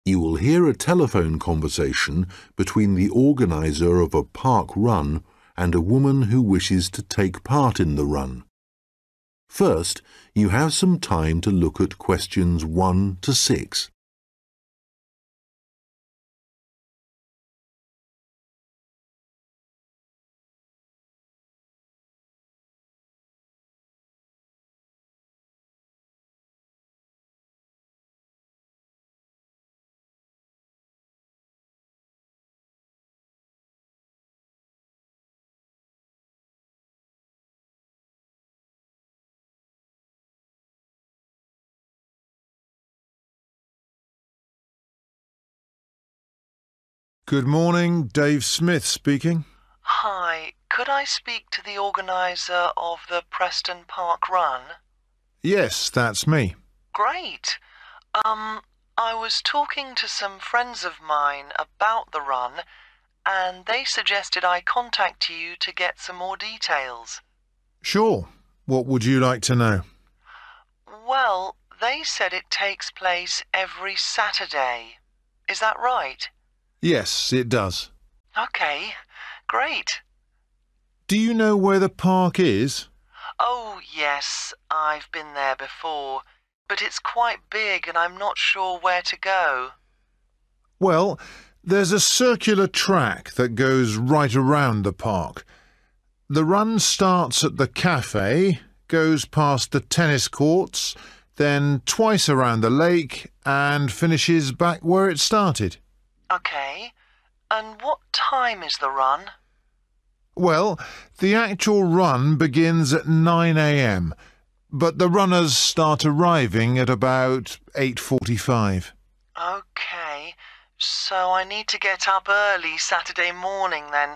You will hear a telephone conversation between the organizer of a park run and a woman who wishes to take part in the run. First, you have some time to look at questions 1 to 6. Good morning, Dave Smith speaking. Hi, could I speak to the organiser of the Preston Park Run? Yes, that's me. Great. I was talking to some friends of mine about the run, and they suggested I contact you to get some more details. Sure. What would you like to know? Well, they said it takes place every Saturday. Is that right? Yes, it does. Okay, great. Do you know where the park is? Oh, yes, I've been there before, but it's quite big and I'm not sure where to go. Well, there's a circular track that goes right around the park. The run starts at the cafe, goes past the tennis courts, then twice around the lake and finishes back where it started. Okay, and what time is the run? Well, the actual run begins at 9 a.m, but the runners start arriving at about 8:45. Okay, so I need to get up early Saturday morning then.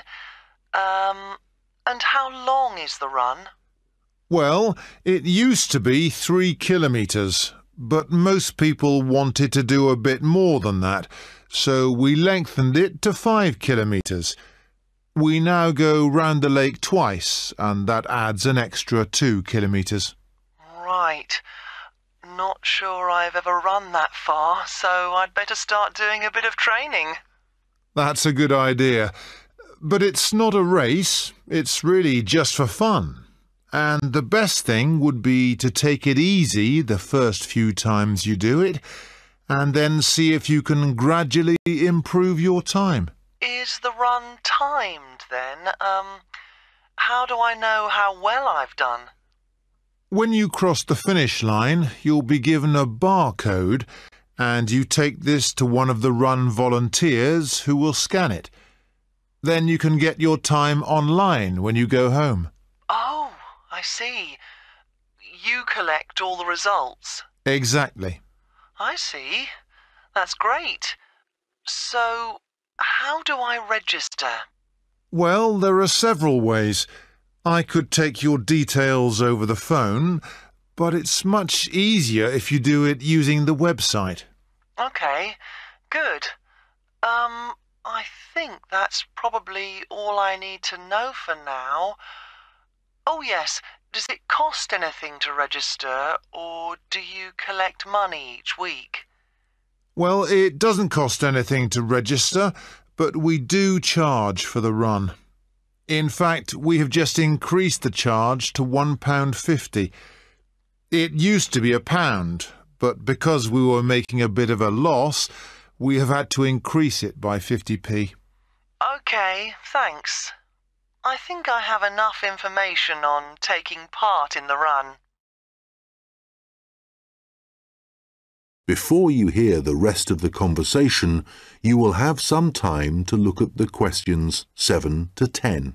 And how long is the run? Well, it used to be 3 kilometres, but most people wanted to do a bit more than that, so we lengthened it to 5 kilometres. We now go round the lake twice, and that adds an extra 2 kilometres. Right. Not sure I've ever run that far, so I'd better start doing a bit of training. That's a good idea. But it's not a race, it's really just for fun. And the best thing would be to take it easy the first few times you do it, and then see if you can gradually improve your time. Is the run timed then? How do I know how well I've done? When you cross the finish line, you'll be given a barcode, and you take this to one of the run volunteers who will scan it. Then you can get your time online when you go home. Oh, I see. You collect all the results. Exactly. I see. That's great. So, how do I register? Well, there are several ways. I could take your details over the phone, but it's much easier if you do it using the website. Okay, good. I think that's probably all I need to know for now. Oh yes, does it cost anything to register, or do you collect money each week? Well, it doesn't cost anything to register, but we do charge for the run. In fact, we have just increased the charge to £1.50. It used to be £1, but because we were making a bit of a loss, we have had to increase it by 50p. Okay, thanks. I think I have enough information on taking part in the run. Before you hear the rest of the conversation, you will have some time to look at the questions 7 to 10.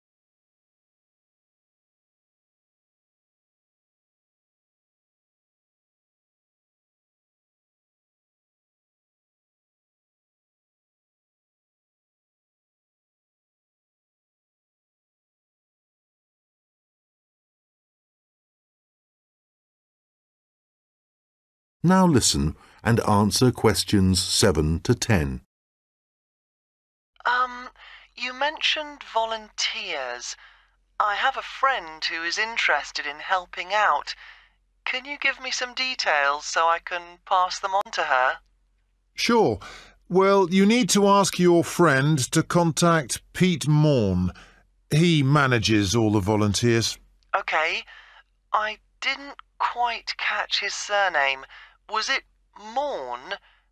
Now listen and answer questions 7 to 10. You mentioned volunteers. I have a friend who is interested in helping out. Can you give me some details so I can pass them on to her? Sure. Well, you need to ask your friend to contact Pete Morn. He manages all the volunteers. OK. I didn't quite catch his surname. Was it Morn?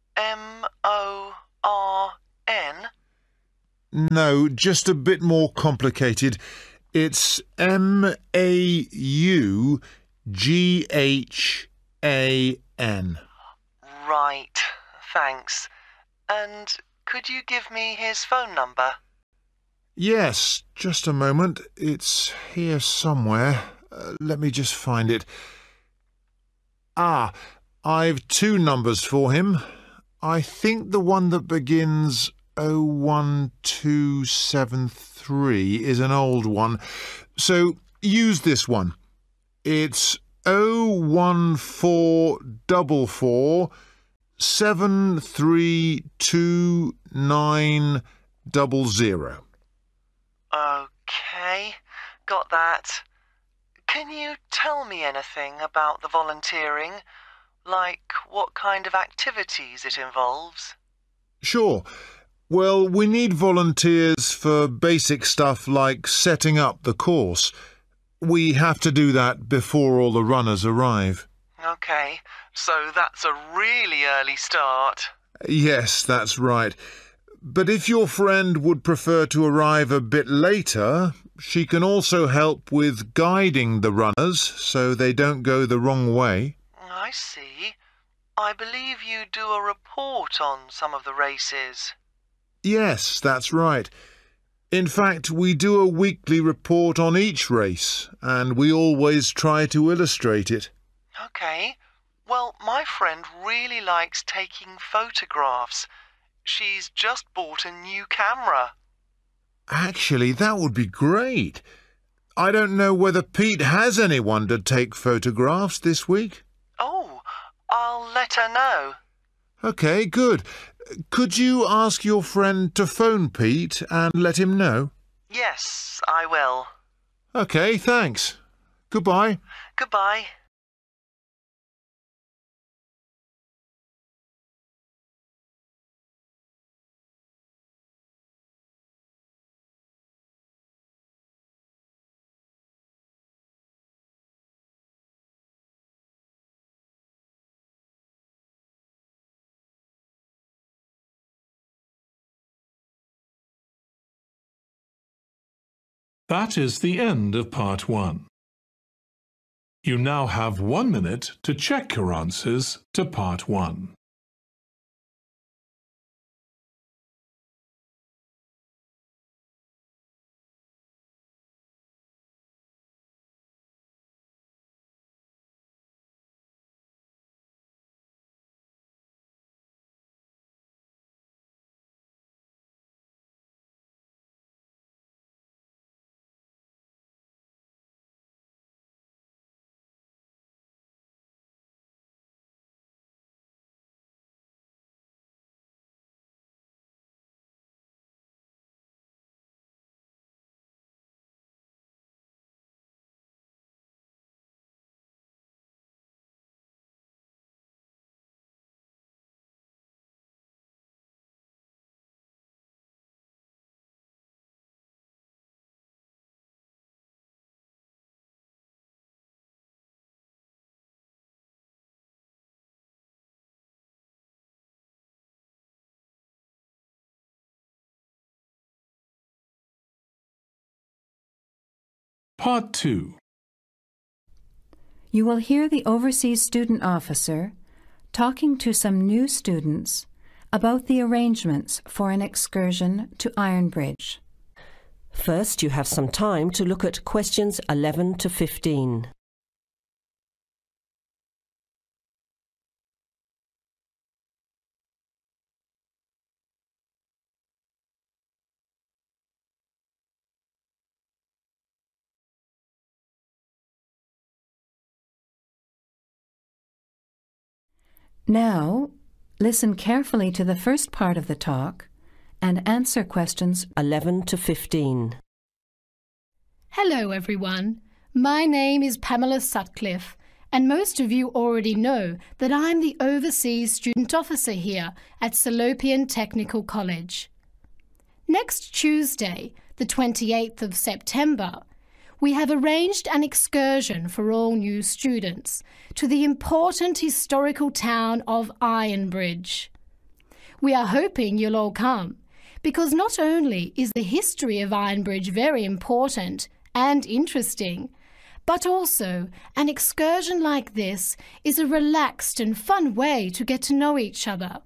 M-O-R-N? No, just a bit more complicated. It's M-A-U-G-H-A-N. Right, thanks. And could you give me his phone number? Yes, just a moment. It's here somewhere. Let me just find it. I've two numbers for him. I think the one that begins 01273 is an old one. So use this one. It's 01444 73290. OK, got that. Can you tell me anything about the volunteering? Like what kind of activities it involves? Sure. Well, we need volunteers for basic stuff like setting up the course. We have to do that before all the runners arrive. OK, so that's a really early start. Yes, that's right. But if your friend would prefer to arrive a bit later, she can also help with guiding the runners so they don't go the wrong way. I see. I believe you do a report on some of the races. Yes, that's right. In fact, we do a weekly report on each race, and we always try to illustrate it. OK. Well, my friend really likes taking photographs. She's just bought a new camera. Actually, that would be great. I don't know whether Pete has anyone to take photographs this week. Oh, I'll let her know. OK, good. Could you ask your friend to phone Pete and let him know? Yes, I will. OK, thanks. Goodbye. Goodbye. That is the end of part 1. You now have 1 minute to check your answers to part 1. Part 2. You will hear the Overseas Student Officer talking to some new students about the arrangements for an excursion to Ironbridge. First, you have some time to look at questions 11 to 15. Now, listen carefully to the first part of the talk and answer questions 11 to 15. Hello everyone, my name is Pamela Sutcliffe And most of you already know that I'm the Overseas Student Officer here at Salopian Technical College. Next Tuesday, the 28th of September, we have arranged an excursion for all new students to the important historical town of Ironbridge. We are hoping you'll all come, because not only is the history of Ironbridge very important and interesting, but also an excursion like this is a relaxed and fun way to get to know each other.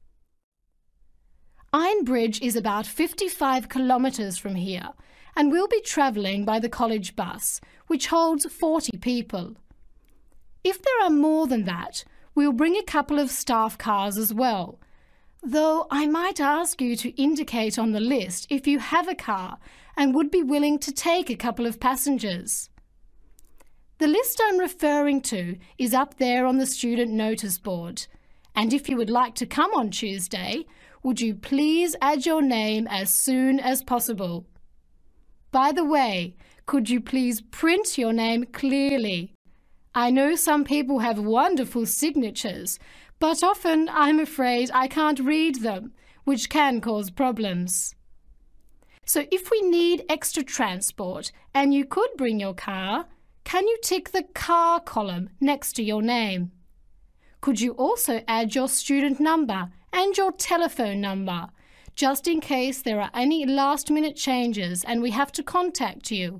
Ironbridge is about 55 kilometres from here, and we'll be travelling by the college bus, which holds 40 people. If there are more than that, we'll bring a couple of staff cars as well, though I might ask you to indicate on the list if you have a car and would be willing to take a couple of passengers. The list I'm referring to is up there on the student notice board, and if you would like to come on Tuesday, would you please add your name as soon as possible? By the way, could you please print your name clearly? I know some people have wonderful signatures, but often I'm afraid I can't read them, which can cause problems. So if we need extra transport and you could bring your car, can you tick the car column next to your name? Could you also add your student number and your telephone number, just in case there are any last-minute changes and we have to contact you?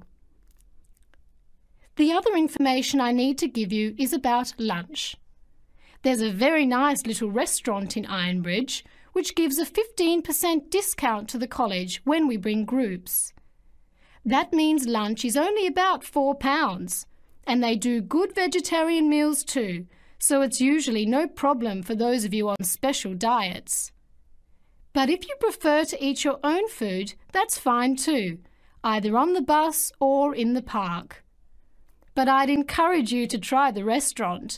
The other information I need to give you is about lunch. There's a very nice little restaurant in Ironbridge which gives a 15% discount to the college when we bring groups. That means lunch is only about £4, and they do good vegetarian meals too, so it's usually no problem for those of you on special diets. But if you prefer to eat your own food, that's fine too, either on the bus or in the park. But I'd encourage you to try the restaurant.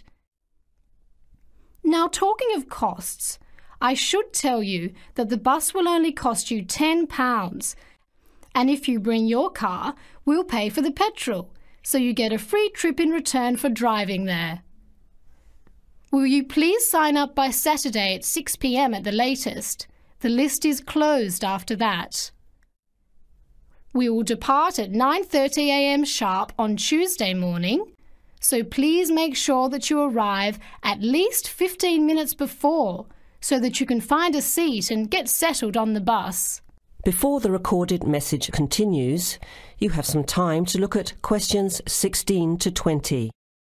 Now, talking of costs, I should tell you that the bus will only cost you £10, and if you bring your car, we'll pay for the petrol, so you get a free trip in return for driving there. Will you please sign up by Saturday at 6 p.m. at the latest? The list is closed after that. We will depart at 9:30 a.m. sharp on Tuesday morning, so please make sure that you arrive at least 15 minutes before so that you can find a seat and get settled on the bus. Before the recorded message continues, you have some time to look at questions 16 to 20.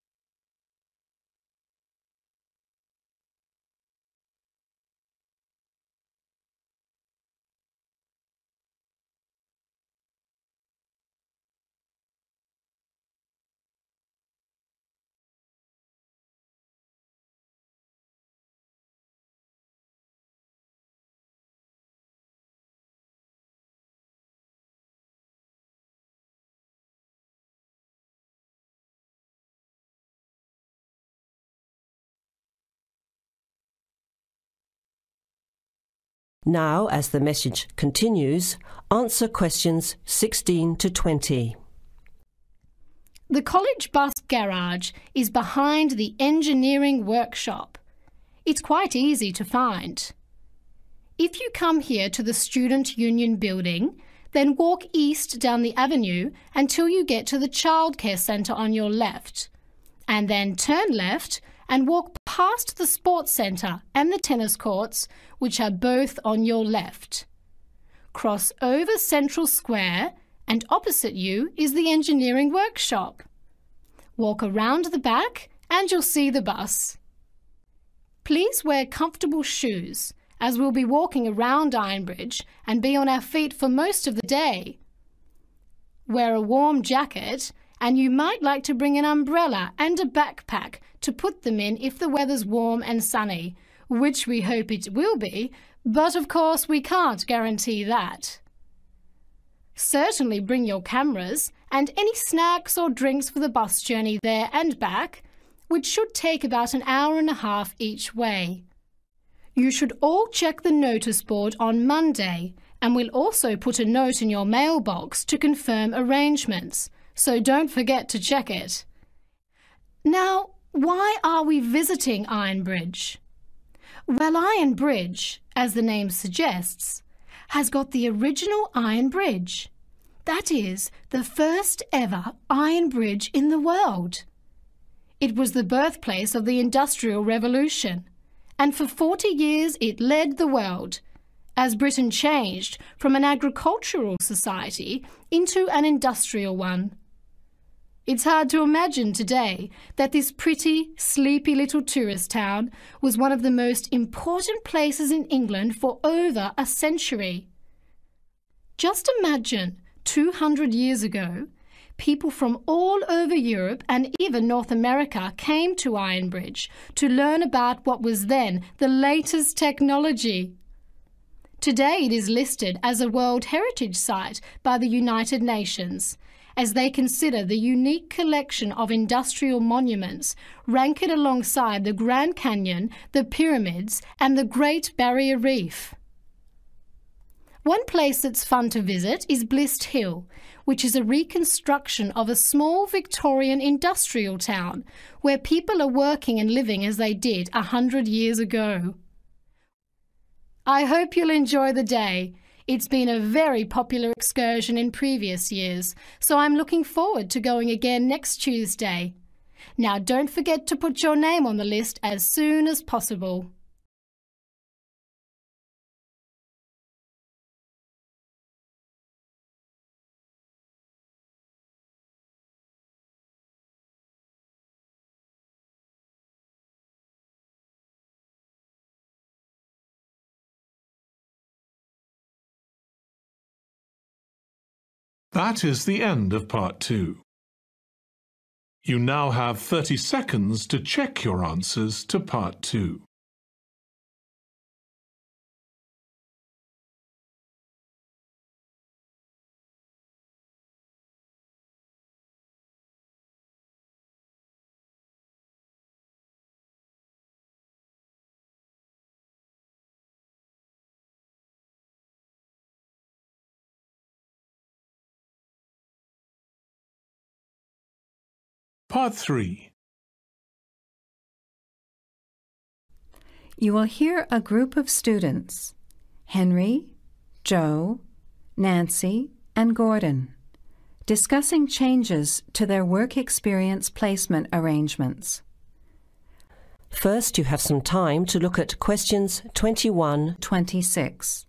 Now, as the message continues, answer questions 16 to 20. The college bus garage is behind the engineering workshop. It's quite easy to find. If you come here to the Student Union building, then walk east down the avenue until you get to the childcare centre on your left, and then turn left and walk past the sports centre and the tennis courts, which are both on your left. Cross over Central Square, and opposite you is the engineering workshop. Walk around the back and you'll see the bus. Please wear comfortable shoes, as we'll be walking around Ironbridge and be on our feet for most of the day. Wear a warm jacket, and you might like to bring an umbrella and a backpack to put them in if the weather's warm and sunny, which we hope it will be, but of course we can't guarantee that. Certainly bring your cameras and any snacks or drinks for the bus journey there and back, which should take about an hour and a half each way. You should all check the notice board on Monday, and we'll also put a note in your mailbox to confirm arrangements, so don't forget to check it. Now, why are we visiting Ironbridge? Well, Ironbridge, as the name suggests, has got the original iron bridge. That is, the first ever iron bridge in the world. It was the birthplace of the Industrial Revolution, and for 40 years it led the world, as Britain changed from an agricultural society into an industrial one. It's hard to imagine today that this pretty, sleepy little tourist town was one of the most important places in England for over a century. Just imagine, 200 years ago, people from all over Europe and even North America came to Ironbridge to learn about what was then the latest technology. Today it is listed as a World Heritage Site by the United Nations, as they consider the unique collection of industrial monuments ranked alongside the Grand Canyon, the pyramids, and the Great Barrier Reef. One place that's fun to visit is Blist Hill, which is a reconstruction of a small Victorian industrial town where people are working and living as they did 100 years ago. I hope you'll enjoy the day. It's been a very popular excursion in previous years, so I'm looking forward to going again next Tuesday. Now don't forget to put your name on the list as soon as possible. That is the end of part 2. You now have 30 seconds to check your answers to part 2. Part 3. You will hear a group of students, Henry, Joe, Nancy, and Gordon, discussing changes to their work experience placement arrangements. First, you have some time to look at questions 21-26.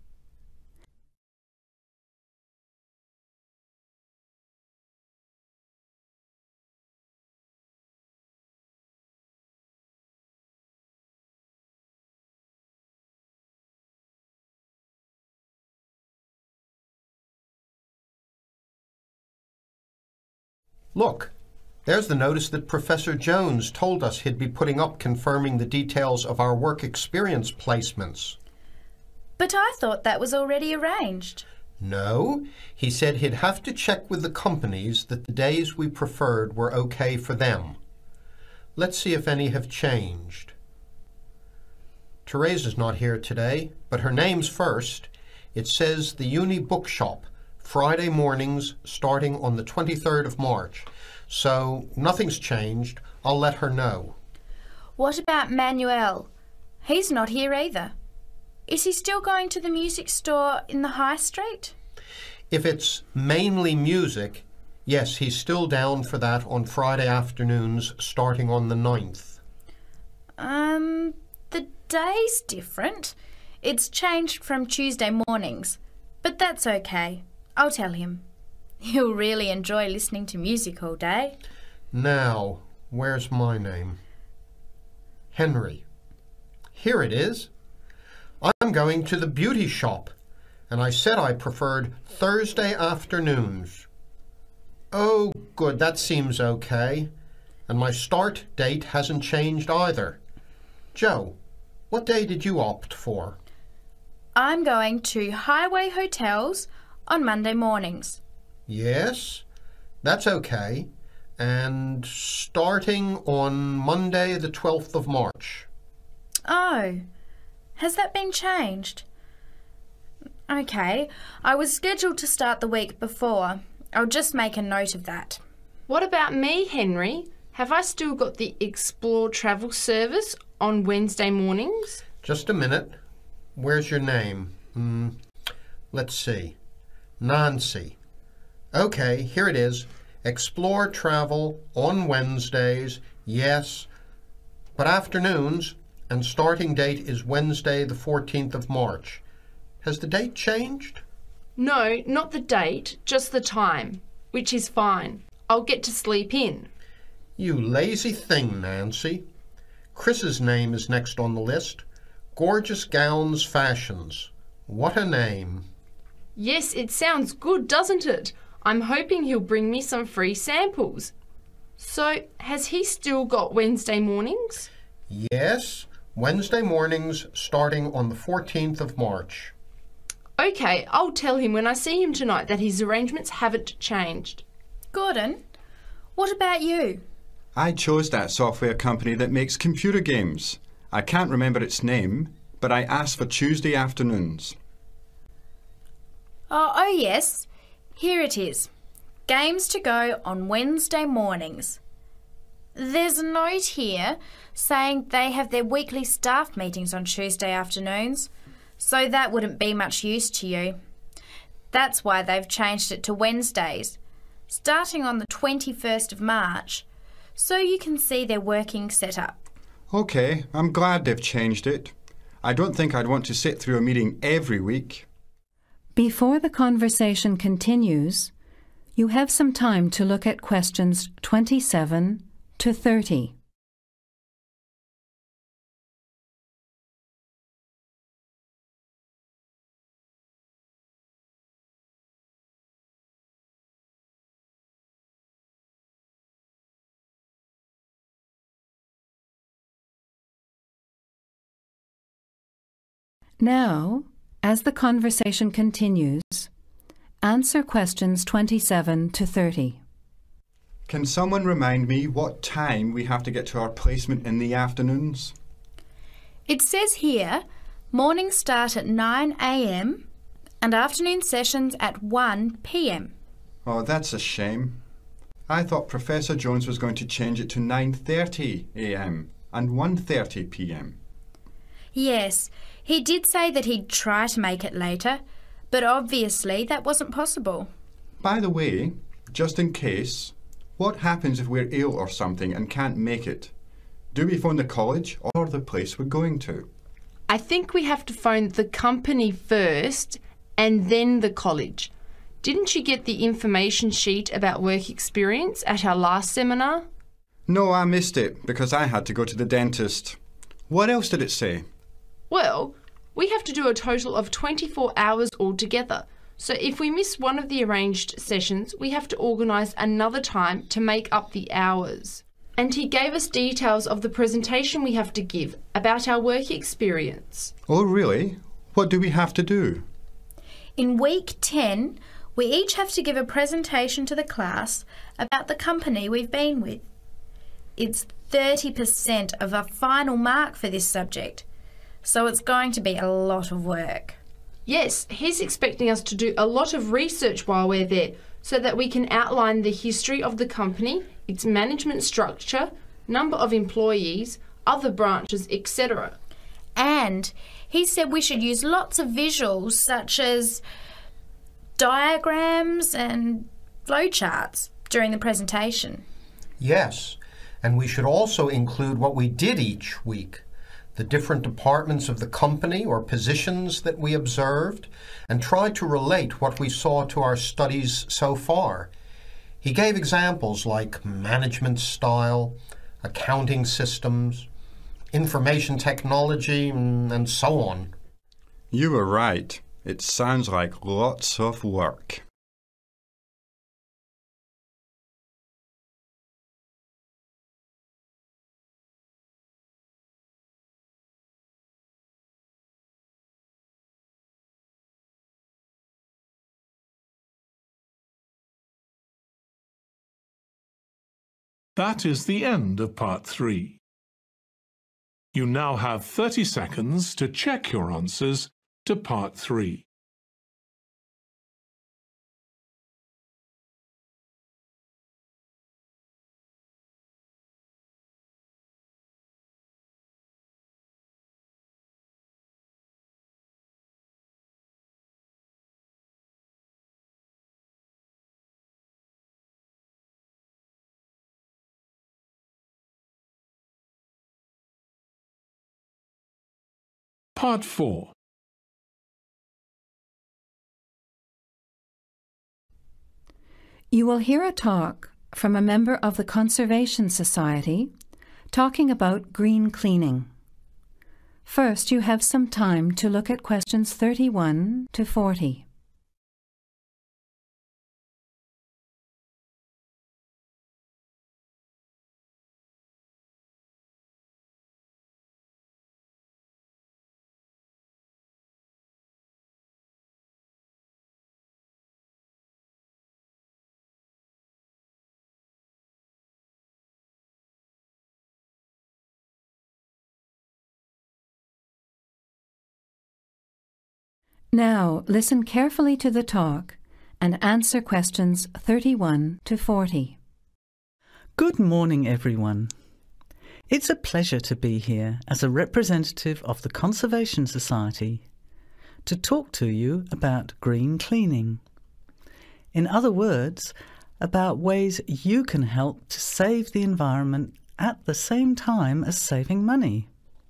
Look, there's the notice that Professor Jones told us he'd be putting up confirming the details of our work experience placements. But I thought that was already arranged. No, he said he'd have to check with the companies that the days we preferred were okay for them. Let's see if any have changed. Teresa's not here today, but her name's first. It says the Uni Bookshop, Friday mornings starting on the 23rd of March. So nothing's changed. I'll let her know. What about Manuel? He's not here either. Is he still going to the music store in the High Street? If it's mainly music, yes, he's still down for that on Friday afternoons starting on the 9th. The day's different. It's changed from Tuesday mornings, but that's okay. I'll tell him. He'll really enjoy listening to music all day. Now, where's my name? Henry. Here it is. I'm going to the beauty shop, and I said I preferred Thursday afternoons. Oh, good, that seems okay. And my start date hasn't changed either. Joe, what day did you opt for? I'm going to Highway Hotels on Monday mornings. Yes, that's okay. And starting on Monday the 12th of March. Oh, has that been changed? Okay, I was scheduled to start the week before. I'll just make a note of that. What about me, Henry? have I still got the Explore Travel service on Wednesday mornings? Just a minute. Where's your name? Let's see. Nancy. Okay, here it is. Explore Travel on Wednesdays, yes, but afternoons, and starting date is Wednesday the 14th of March. Has the date changed? No, not the date, just the time, which is fine. I'll get to sleep in. You lazy thing, Nancy. Chris's name is next on the list. Gorgeous Gowns Fashions. What a name. Yes, it sounds good, doesn't it? I'm hoping he'll bring me some free samples. So, has he still got Wednesday mornings? Yes, Wednesday mornings starting on the 14th of March. Okay, I'll tell him when I see him tonight that his arrangements haven't changed. Gordon, what about you? I chose that software company that makes computer games. I can't remember its name, but I asked for Tuesday afternoons. Oh yes. Here it is. Games to go on Wednesday mornings. There's a note here saying they have their weekly staff meetings on Tuesday afternoons, so that wouldn't be much use to you. That's why they've changed it to Wednesdays, starting on the 21st of March, so you can see their working setup. OK, I'm glad they've changed it. I don't think I'd want to sit through a meeting every week. Before the conversation continues, you have some time to look at questions 27 to 30. Now, as the conversation continues, answer questions 27 to 30. Can someone remind me what time we have to get to our placement in the afternoons? It says here, mornings start at 9 a.m. and afternoon sessions at 1 p.m. Oh, that's a shame. I thought Professor Jones was going to change it to 9:30 a.m. and 1:30 p.m. Yes, he did say that he'd try to make it later, but obviously that wasn't possible. By the way, just in case, what happens if we're ill or something and can't make it? Do we phone the college or the place we're going to? I think we have to phone the company first and then the college. Didn't you get the information sheet about work experience at our last seminar? No, I missed it because I had to go to the dentist. What else did it say? Well, we have to do a total of 24 hours altogether. So if we miss one of the arranged sessions, we have to organise another time to make up the hours. And he gave us details of the presentation we have to give about our work experience. Oh, really? What do we have to do? In week 10, we each have to give a presentation to the class about the company we've been with. It's 30% of our final mark for this subject, so it's going to be a lot of work. Yes, he's expecting us to do a lot of research while we're there so that we can outline the history of the company, its management structure, number of employees, other branches, etc. And he said we should use lots of visuals such as diagrams and flowcharts during the presentation. Yes, and we should also include what we did each week, the different departments of the company or positions that we observed, and try to relate what we saw to our studies so far. He gave examples like management style, accounting systems, information technology, and so on. You were right. It sounds like lots of work. That is the end of part 3. You now have 30 seconds to check your answers to part 3. Part 4. You will hear a talk from a member of the Conservation Society talking about green cleaning. First, you have some time to look at questions 31 to 40. Now, listen carefully to the talk and answer questions 31 to 40. Good morning, everyone. It's a pleasure to be here as a representative of the Conservation Society to talk to you about green cleaning. In other words, about ways you can help to save the environment at the same time as saving money.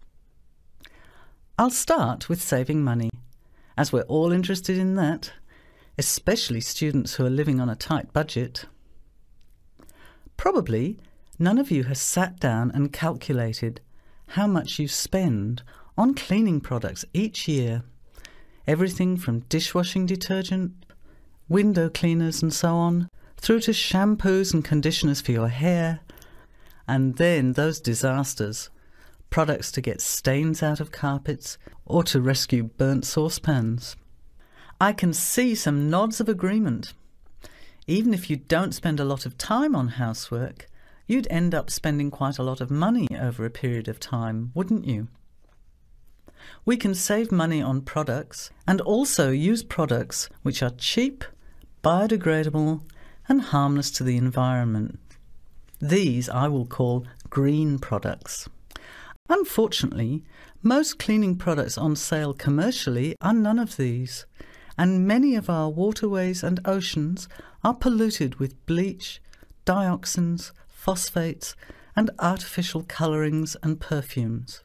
I'll start with saving money, as we're all interested in that, especially students who are living on a tight budget. Probably none of you has sat down and calculated how much you spend on cleaning products each year. Everything from dishwashing detergent, window cleaners and so on, through to shampoos and conditioners for your hair, and then those disasters, products to get stains out of carpets or to rescue burnt saucepans. I can see some nods of agreement. Even if you don't spend a lot of time on housework, you'd end up spending quite a lot of money over a period of time, wouldn't you? We can save money on products and also use products which are cheap, biodegradable and harmless to the environment. These I will call green products. Unfortunately, most cleaning products on sale commercially are none of these, and many of our waterways and oceans are polluted with bleach, dioxins, phosphates, and artificial colourings and perfumes.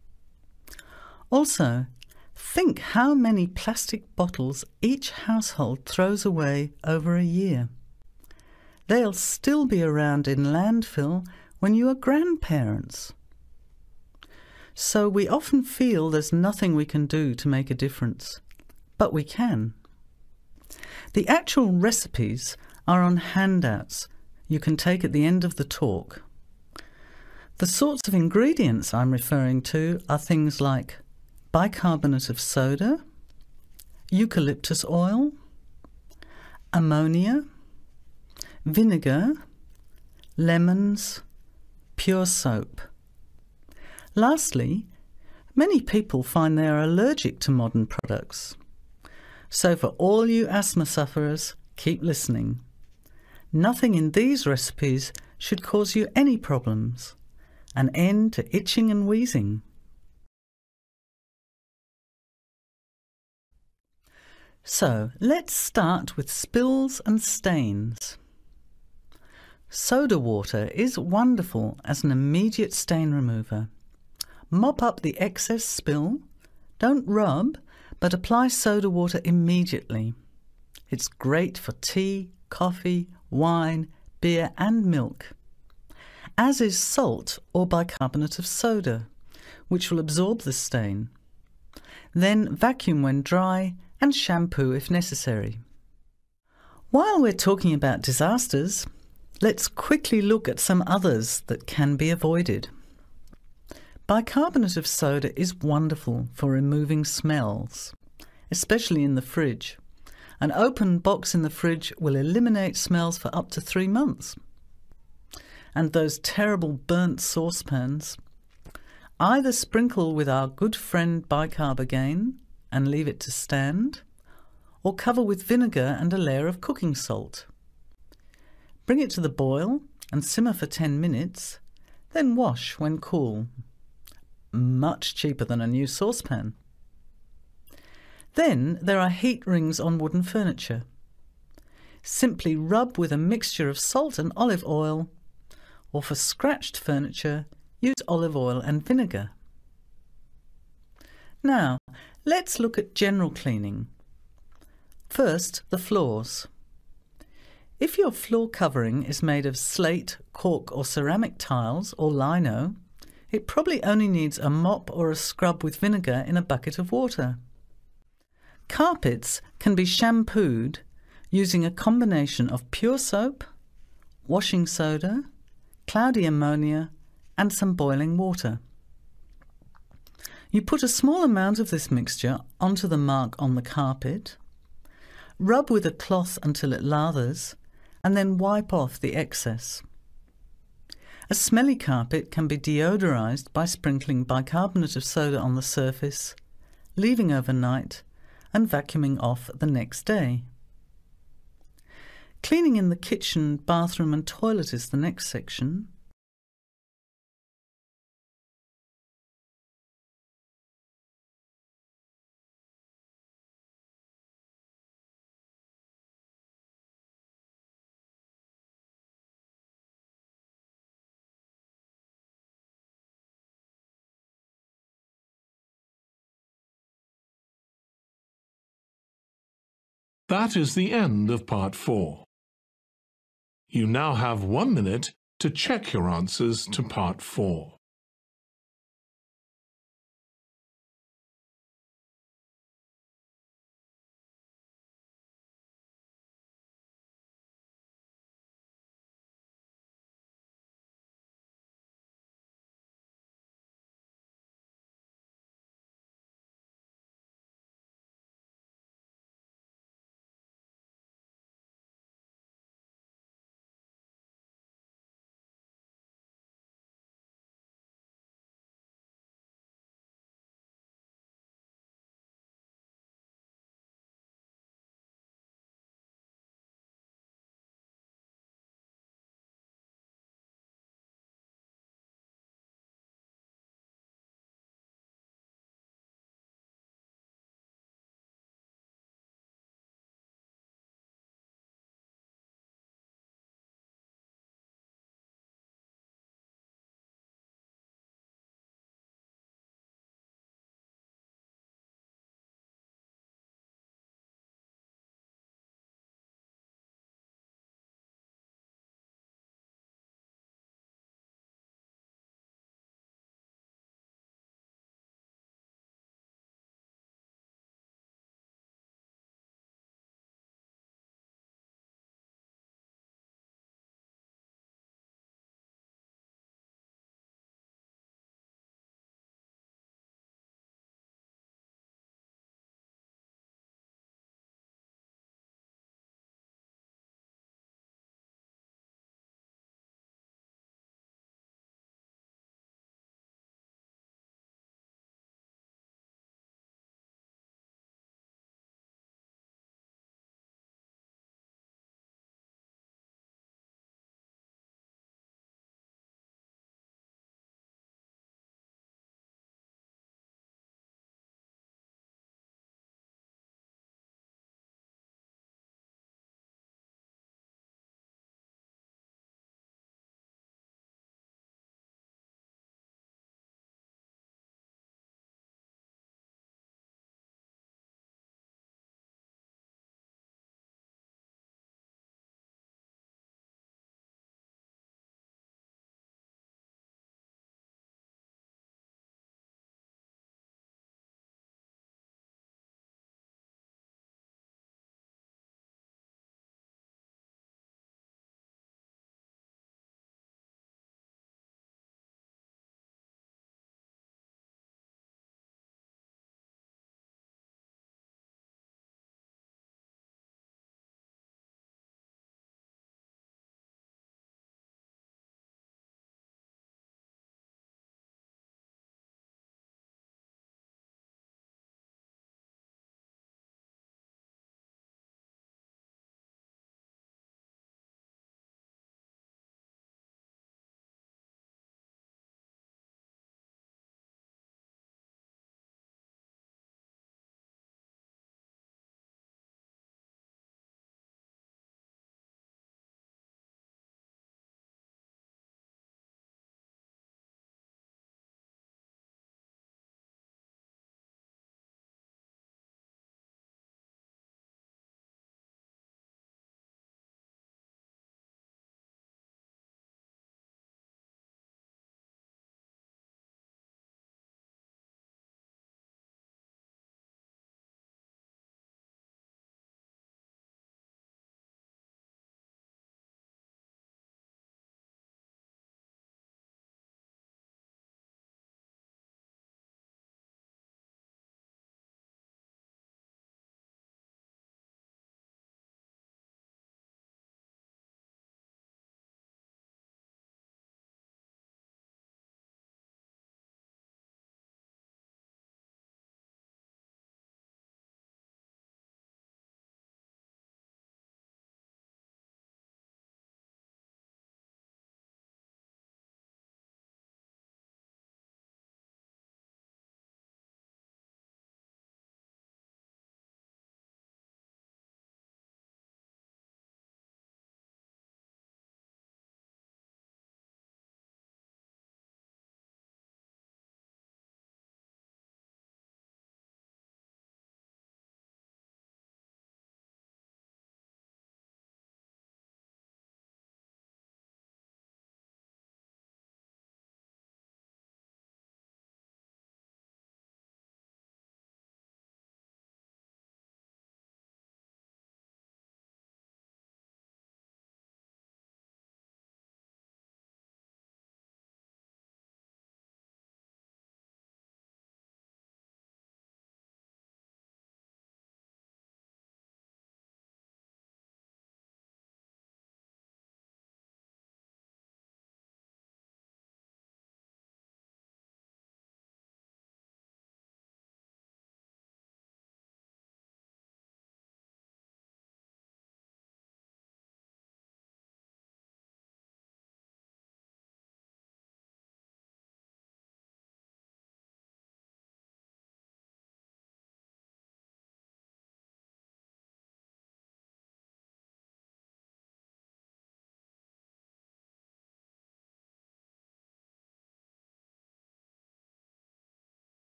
Also, think how many plastic bottles each household throws away over a year. They'll still be around in landfill when you are grandparents. So we often feel there's nothing we can do to make a difference, but we can. The actual recipes are on handouts you can take at the end of the talk. The sorts of ingredients I'm referring to are things like bicarbonate of soda, eucalyptus oil, ammonia, vinegar, lemons, pure soap. Lastly, many people find they are allergic to modern products. So for all you asthma sufferers, keep listening. Nothing in these recipes should cause you any problems. An end to itching and wheezing. So let's start with spills and stains. Soda water is wonderful as an immediate stain remover. Mop up the excess spill. Don't rub, but apply soda water immediately. It's great for tea, coffee, wine, beer and milk. As is salt or bicarbonate of soda, which will absorb the stain. Then vacuum when dry and shampoo if necessary. While we're talking about disasters, let's quickly look at some others that can be avoided. Bicarbonate of soda is wonderful for removing smells, especially in the fridge. An open box in the fridge will eliminate smells for up to 3 months. And those terrible burnt saucepans, either sprinkle with our good friend bicarb again and leave it to stand, or cover with vinegar and a layer of cooking salt. Bring it to the boil and simmer for 10 minutes, then wash when cool. Much cheaper than a new saucepan. Then there are heat rings on wooden furniture. Simply rub with a mixture of salt and olive oil, or for scratched furniture, use olive oil and vinegar. Now, let's look at general cleaning. First, the floors. If your floor covering is made of slate, cork or ceramic tiles or lino, it probably only needs a mop or a scrub with vinegar in a bucket of water. Carpets can be shampooed using a combination of pure soap, washing soda, cloudy ammonia and some boiling water. You put a small amount of this mixture onto the mark on the carpet, rub with a cloth until it lathers, and then wipe off the excess. A smelly carpet can be deodorized by sprinkling bicarbonate of soda on the surface, leaving overnight, and vacuuming off the next day. Cleaning in the kitchen, bathroom and toilet is the next section. That is the end of part 4. You now have 1 minute to check your answers to part 4.